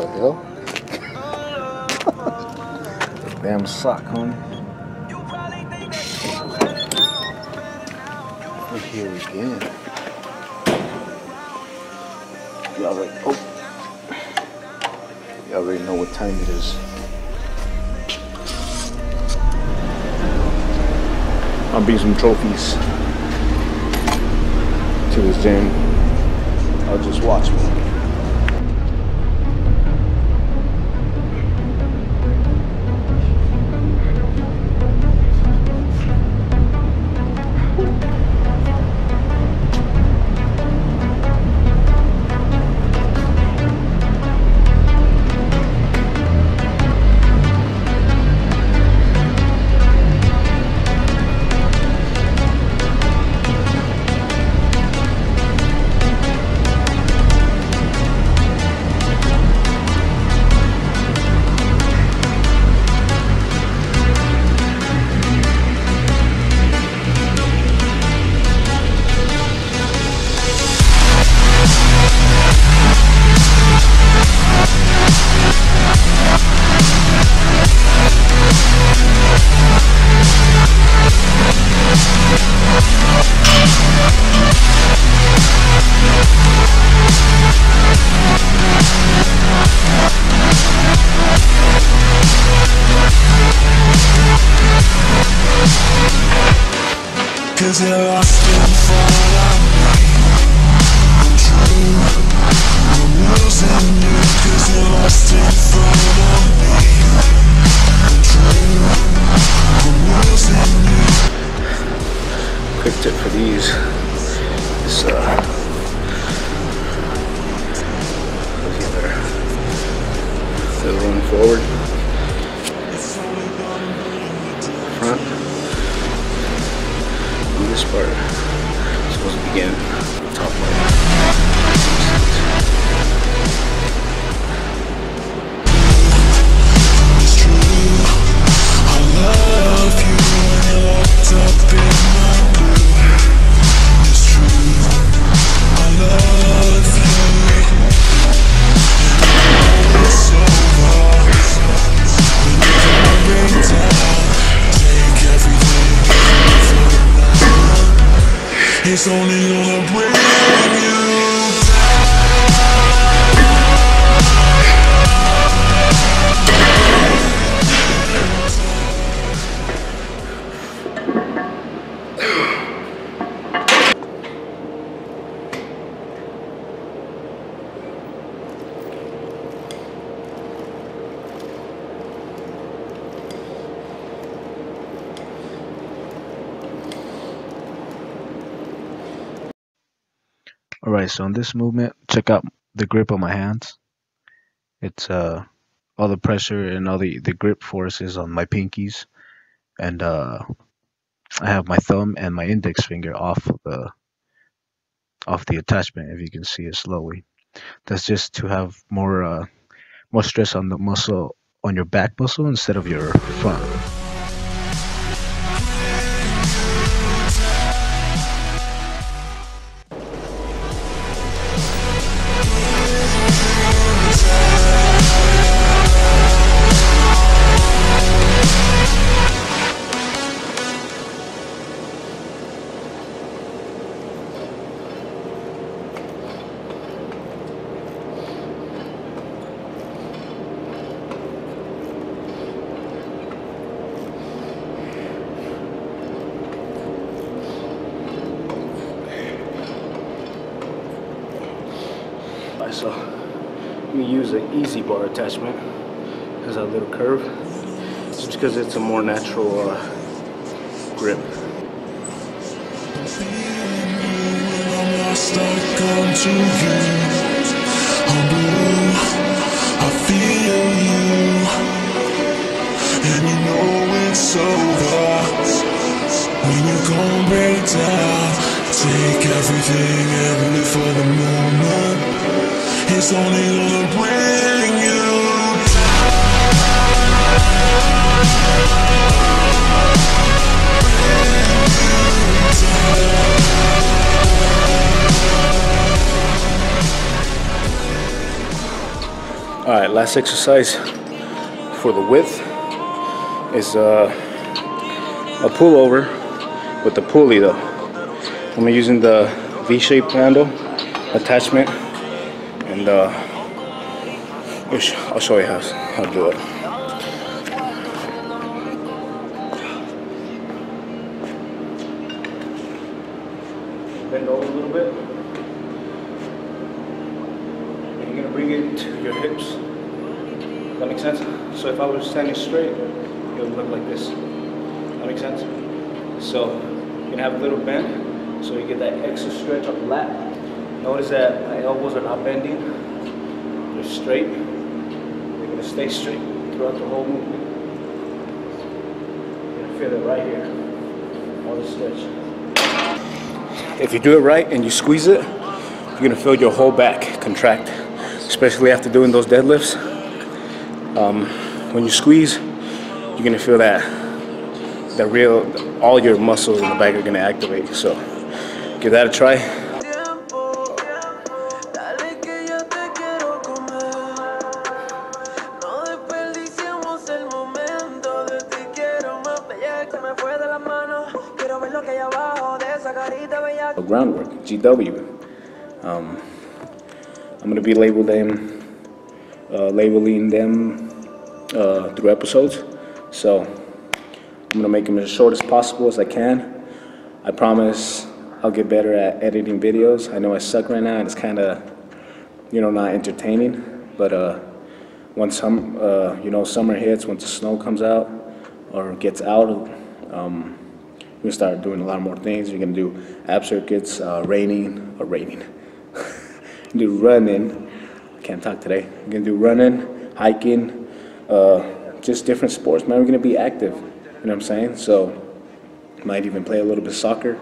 the hell? Damn sock, homie. We're here again. Y'all already know what time it is. I'll bring some trophies to this gym. I'll just watch me. Cause you're lost in front of me. I'm true, I'm losing you. Cause you're lost in front of me. I'm true, I'm losing you. Quick tip for these is look at there. They'll run forward, front. This part is supposed to begin top right. It's true, I love you when you're locked up in my blue. It's true, I love you. And it's over when you come break down. Take everything. It's only gonna bring you Alright, so in this movement, check out the grip on my hands. It's all the pressure and all the grip force is on my pinkies, and I have my thumb and my index finger off the attachment. If you can see it slowly, that's just to have more stress on the muscle, on your back muscle instead of your front. So we use an easy bar attachment. It has a little curve, just because it's a more natural grip. I feel you, and you know it's over when you gon' break down. Take everything and live for the moment. It's only gonna bring you down. Alright, last exercise for the width is a pullover with the pulley though. I'm using the V-shaped handle attachment, and I'll show you how to do it. Bend over a little bit. And you're gonna bring it to your hips. That makes sense? So if I was standing straight, it would look like this. That makes sense? So you're gonna have a little bend, so you get that extra stretch on the lat. Notice that my elbows are not bending. They're straight. They're gonna stay straight throughout the whole movement. You're gonna feel it right here. All the stretch. If you do it right and you squeeze it, you're gonna feel your whole back contract, especially after doing those deadlifts. When you squeeze, you're gonna feel that all your muscles in the back are gonna activate. So give that a try. Groundwork, GW. I'm gonna be labeling them through episodes. So I'm gonna make them as short as possible as I can. I promise I'll get better at editing videos. I know I suck right now and it's kind of, not entertaining. But once summer hits, once the snow comes out or gets out, we're gonna start doing a lot more things. You're gonna do ab circuits, raining. Do running. I can't talk today. We're gonna do running, hiking, just different sports, man. We're gonna be active. You know what I'm saying? So might even play a little bit of soccer,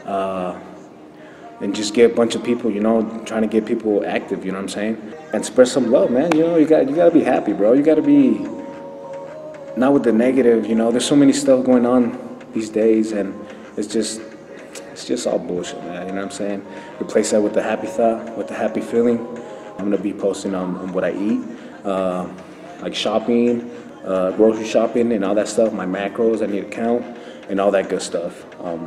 and just get a bunch of people, trying to get people active. You know what I'm saying? And spread some love, man. You gotta be happy, bro. You gotta be not with the negative. There's so many stuff going on these days, and it's just all bullshit, man. You know what I'm saying? Replace that with the happy thought, with the happy feeling. I'm gonna be posting on what I eat, like shopping, grocery shopping, and all that stuff. My macros I need to count, and all that good stuff.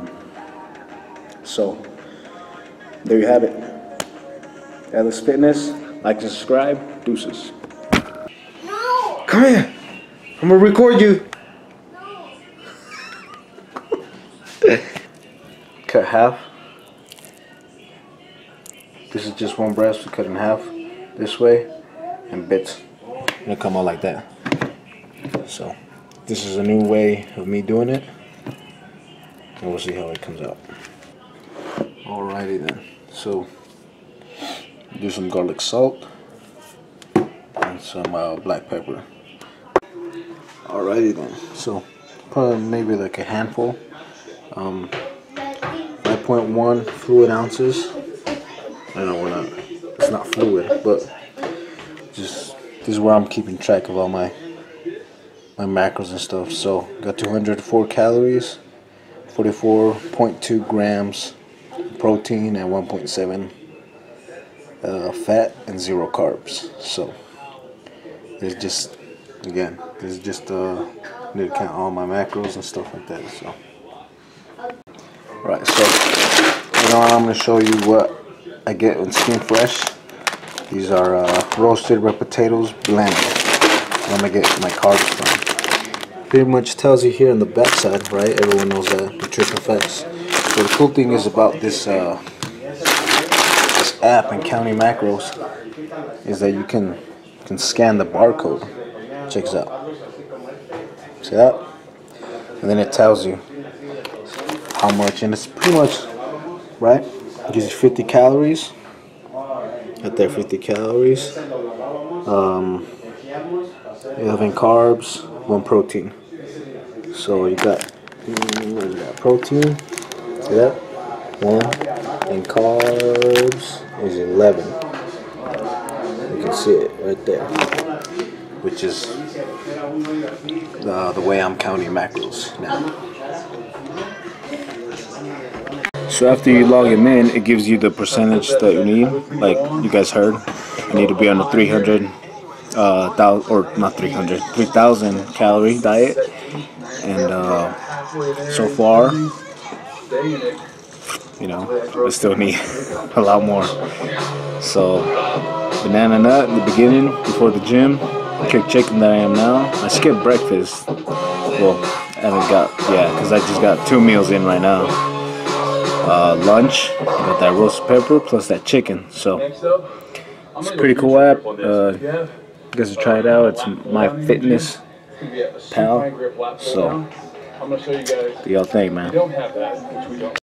So there you have it. Ellis Fitness. Like and subscribe. Deuces. No. Come here. I'm gonna record you. Cut half. This is just one breast. We cut in half this way, and bits gonna come out like that. So this is a new way of me doing it, and we'll see how it comes out. Alrighty then. So do some garlic salt and some black pepper. Alrighty then. So probably maybe like a handful. 5.1 fluid ounces. I know it's not fluid, but just this is where I'm keeping track of all my macros and stuff. So got 204 calories, 44.2 grams protein, and 1.7 fat, and 0 carbs. So there's just need to count all my macros and stuff like that. So right, so I'm going to show you what I get when Skin Fresh. These are roasted red potatoes blended. I'm going to get my carbs from. Pretty much tells you here on the back side, right? Everyone knows that, nutrition facts. So the cool thing is about this app and counting macros is that you can scan the barcode. Check this out. See that? And then it tells you how much, and it's pretty much right. It gives you 50 calories. Right there, 50 calories. 11 carbs, 1 protein. So you got protein. See that? 1, and carbs is 11. You can see it right there, which is the way I'm counting macros now. So after you log them in, it gives you the percentage that you need. Like you guys heard, I need to be under 300 3,000 calorie diet, and so far, you know, I still need a lot more. So, banana nut in the beginning before the gym, cooked chicken that I am now. I skipped breakfast. Well, I haven't got, because I just got 2 meals in right now. Lunch, got that roasted pepper plus that chicken. So, it's a pretty cool app. You guys should try it out. It's MyFitnessPal. So, what do y'all think, man?